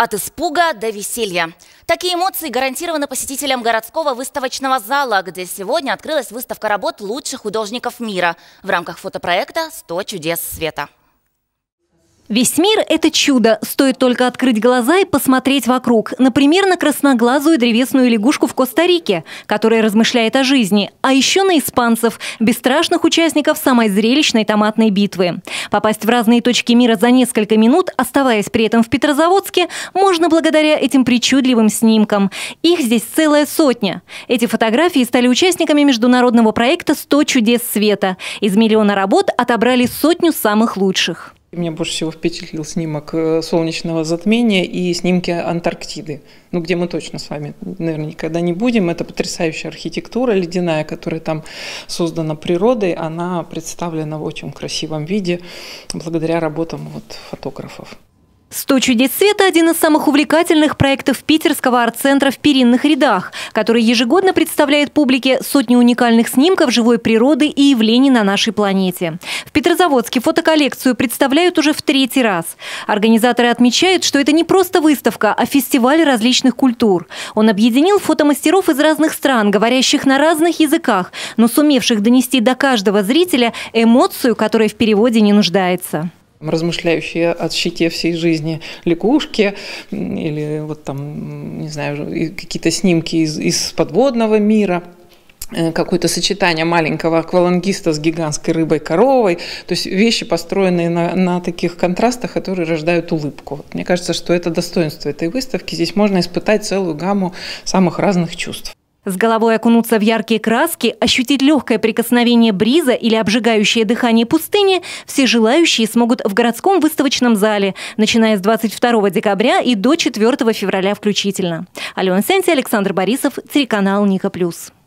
От испуга до веселья. Такие эмоции гарантированы посетителям городского выставочного зала, где сегодня открылась выставка работ лучших художников мира в рамках фотопроекта «100 чудес света». Весь мир – это чудо. Стоит только открыть глаза и посмотреть вокруг. Например, на красноглазую древесную лягушку в Коста-Рике, которая размышляет о жизни. А еще на испанцев – бесстрашных участников самой зрелищной томатной битвы. Попасть в разные точки мира за несколько минут, оставаясь при этом в Петрозаводске, можно благодаря этим причудливым снимкам. Их здесь целая сотня. Эти фотографии стали участниками международного проекта «100 чудес света». Из миллиона работ отобрали сотню самых лучших. Меня больше всего впечатлил снимок солнечного затмения и снимки Антарктиды, где мы точно с вами, наверное, никогда не будем. Это потрясающая архитектура ледяная, которая там создана природой. Она представлена в очень красивом виде благодаря работам фотографов. «100 чудес света» – один из самых увлекательных проектов питерского арт-центра в Перинных рядах, который ежегодно представляет публике сотни уникальных снимков живой природы и явлений на нашей планете. В Петрозаводске фотоколлекцию представляют уже в 3-й раз. Организаторы отмечают, что это не просто выставка, а фестиваль различных культур. Он объединил фотомастеров из разных стран, говорящих на разных языках, но сумевших донести до каждого зрителя эмоцию, которая в переводе не нуждается. Размышляющие о щите всей жизни лягушки или не знаю, какие-то снимки из подводного мира. Какое-то сочетание маленького аквалангиста с гигантской рыбой-коровой. То есть вещи, построенные на таких контрастах, которые рождают улыбку. Мне кажется, что это достоинство этой выставки. Здесь можно испытать целую гамму самых разных чувств. С головой окунуться в яркие краски, ощутить легкое прикосновение бриза или обжигающее дыхание пустыни все желающие смогут в городском выставочном зале, начиная с 22 декабря и до 4 февраля включительно. Алена Сенти, Александр Борисов, телеканал Ника+.